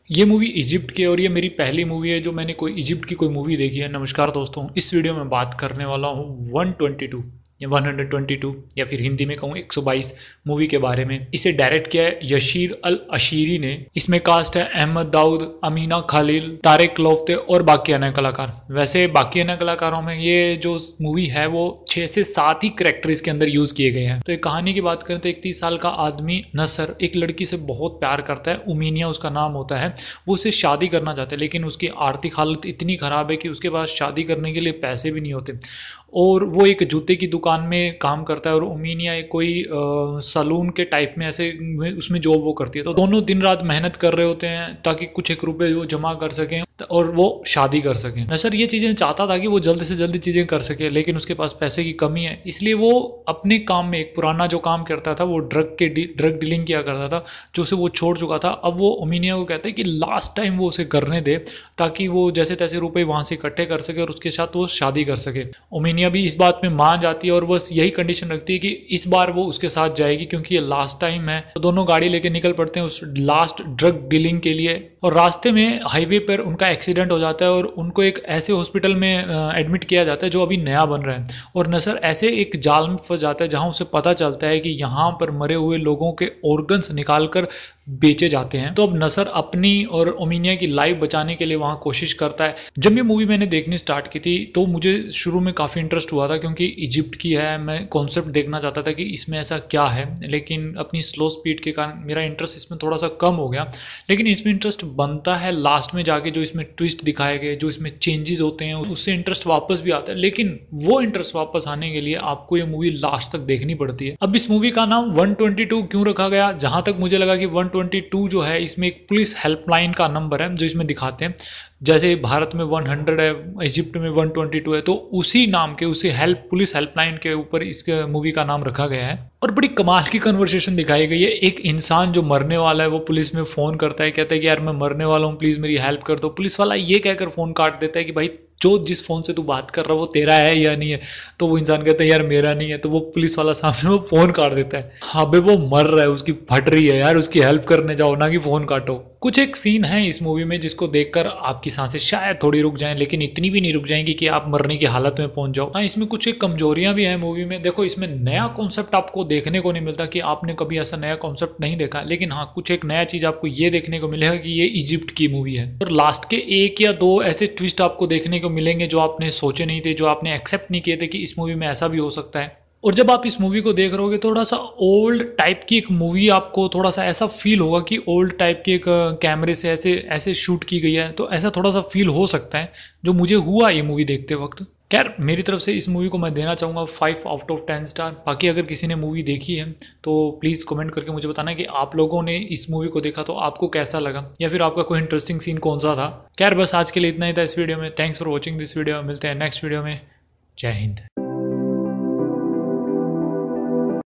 ये movie Egypt की है और ये मेरी पहली मूवी है जो मैंने कोई इजिप्ट की कोई मूवी देखी है। नमस्कार दोस्तों, इस वीडियो में बात करने वाला हूँ 122 या 122 या फिर हिंदी में कहूँ 122 मूवी के बारे में। इसे डायरेक्ट किया है यशीर अल अशीरी ने। इसमें कास्ट है अहमद दाऊद, अमीना खालिल, तारिक लोफ्ते और बाकी अन्य कलाकार। वैसे बाकी अन्य कलाकारों में ये जो मूवी है वो 6 से 7 ही करेक्टर इसके अंदर यूज किए गए हैं। तो एक कहानी की बात करें तो 31 साल का आदमी नसर एक लड़की से बहुत प्यार करता है, उमीनिया उसका नाम होता है। वो उससे शादी करना चाहता है लेकिन उसकी आर्थिक हालत इतनी खराब है कि उसके पास शादी करने के लिए पैसे भी नहीं होते और वो एक जूते की दुकान में काम करता है और उमीनिया एक कोई सलून के टाइप में ऐसे उसमें जॉब वो करती है। तो दोनों दिन रात मेहनत कर रहे होते हैं ताकि कुछ एक रुपए वो जमा कर सकें और वो शादी कर सकें। नसर ये चीज़ें चाहता था कि वो जल्दी से जल्दी चीज़ें कर सके लेकिन उसके पास पैसे की कमी है, इसलिए वो अपने काम में एक पुराना जो काम करता था वो ड्रग डीलिंग किया करता था जो उसे वो छोड़ चुका था। अब वो उमीनिया को कहता है कि लास्ट टाइम वो उसे करने दे ताकि वो जैसे तैसे रुपए वहाँ से इकट्ठे कर सके और उसके साथ वो शादी कर सके। उमीनिया भी इस बात में मान जाती है और बस यही कंडीशन रखती है कि इस बार वो उसके साथ जाएगी क्योंकि ये लास्ट टाइम है। तो दोनों गाड़ी लेके निकल पड़ते हैं उस लास्ट ड्रग डीलिंग के लिए और रास्ते में हाईवे पर उनका एक्सीडेंट हो जाता है और उनको एक ऐसे हॉस्पिटल में एडमिट किया जाता है जो अभी नया बन रहा है। और नसर ऐसे एक जाल में फंस जाता है जहां उसे पता चलता है कि यहाँ पर मरे हुए लोगों के ऑर्गन्स निकाल कर बेचे जाते हैं। तो अब नसर अपनी और उमीनिया की लाइफ बचाने के लिए वहाँ कोशिश करता है। जब ये मूवी मैंने देखनी स्टार्ट की थी तो मुझे शुरू में काफ़ी इंटरेस्ट हुआ था क्योंकि इजिप्ट की है, मैं कॉन्सेप्ट देखना चाहता था कि इसमें ऐसा क्या है, लेकिन अपनी स्लो स्पीड के कारण मेरा इंटरेस्ट इसमें थोड़ा सा कम हो गया। लेकिन इसमें इंटरेस्ट बनता है लास्ट में जाके, जो इसमें ट्विस्ट दिखाए गए, जो इसमें चेंजेस होते हैं उससे इंटरेस्ट वापस भी आता है। लेकिन वो इंटरेस्ट वापस आने के लिए आपको ये मूवी लास्ट तक देखनी पड़ती है। अब इस मूवी का नाम 122 क्यों रखा गया, जहां तक मुझे लगा कि 122 जो है इसमें एक पुलिस हेल्पलाइन का नंबर है जो इसमें दिखाते हैं। जैसे भारत में 100 है, इजिप्ट में 122 है, तो उसी नाम के उसी पुलिस हेल्पलाइन के ऊपर इस मूवी का नाम रखा गया है। और बड़ी कमाल की कन्वर्सेशन दिखाई गई है। एक इंसान जो मरने वाला है वो पुलिस में फ़ोन करता है, कहता है कि यार मैं मरने वाला हूँ, प्लीज़ मेरी हेल्प कर दो। पुलिस वाला ये कहकर फ़ोन काट देता है कि भाई जो जिस फ़ोन से तू बात कर रहा है वो तेरा है या नहीं है। तो वो इंसान कहता है यार मेरा नहीं है। तो वो पुलिस वाला सामने वो फ़ोन काट देता है। हाँ भाई वो मर रहा है, उसकी फट रही है यार, उसकी हेल्प करने जाओ ना कि फ़ोन काटो। कुछ एक सीन है इस मूवी में जिसको देखकर आपकी सांसें शायद थोड़ी रुक जाएं, लेकिन इतनी भी नहीं रुक जाएंगी कि आप मरने की हालत में पहुंच जाओ। हाँ, इसमें कुछ एक कमजोरियां भी हैं मूवी में। देखो इसमें नया कॉन्सेप्ट आपको देखने को नहीं मिलता कि आपने कभी ऐसा नया कॉन्सेप्ट नहीं देखा, लेकिन हाँ कुछ एक नया चीज आपको ये देखने को मिलेगा कि ये इजिप्ट की मूवी है। और लास्ट के 1 या 2 ऐसे ट्विस्ट आपको देखने को मिलेंगे जो आपने सोचे नहीं थे, जो आपने एक्सेप्ट नहीं किए थे कि इस मूवी में ऐसा भी हो सकता है। और जब आप इस मूवी को देख रहोगे थोड़ा सा ओल्ड टाइप की एक मूवी, आपको थोड़ा सा ऐसा फील होगा कि ओल्ड टाइप की एक कैमरे से ऐसे ऐसे शूट की गई है, तो ऐसा थोड़ा सा फील हो सकता है जो मुझे हुआ ये मूवी देखते वक्त। खैर मेरी तरफ से इस मूवी को मैं देना चाहूँगा 5 आउट ऑफ 10 स्टार। बाकी अगर किसी ने मूवी देखी है तो प्लीज़ कमेंट करके मुझे बताना कि आप लोगों ने इस मूवी को देखा तो आपको कैसा लगा या फिर आपका कोई इंटरेस्टिंग सीन कौन सा था। खैर बस आज के लिए इतना ही था इस वीडियो में। Thanks for watching this video. मिलते हैं नेक्स्ट वीडियो में। जय हिंद।